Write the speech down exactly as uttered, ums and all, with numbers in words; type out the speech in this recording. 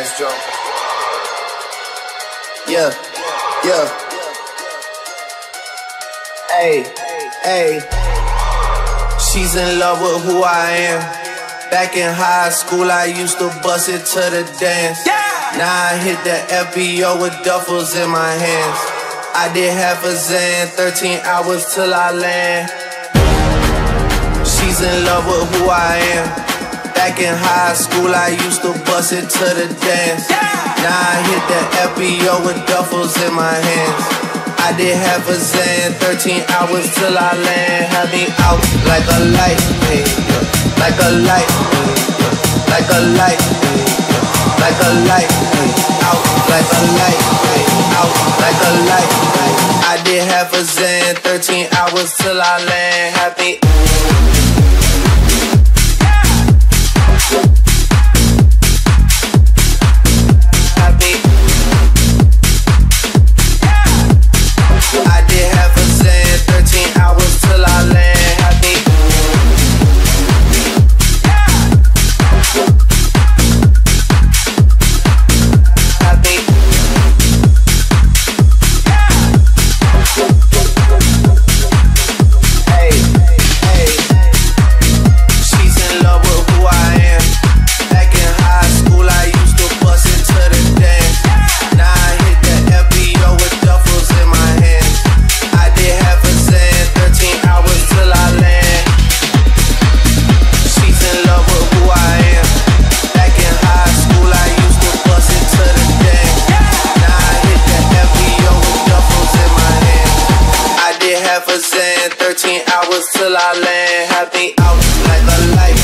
ass jump. Yeah, yeah. Hey, hey. She's in love with who I am. Back in high school, I used to bust it to the dance. Now I hit the F B O with duffels in my hands. I did half a Zan, thirteen hours till I land. She's in love with who I am. Back in high school, I used to bust it to the dance. Now I hit the F B O with duffels in my hands. I did half a Zan, thirteen hours till I land. Had me out like a light, hey, like a light, hey, like a light, hey, like a light, hey, out like a light, hey, out like a light, hey. I did half a Zan, thirteen hours till I land. Had me half a Zan, thirteen hours till I land. Had me out like a light.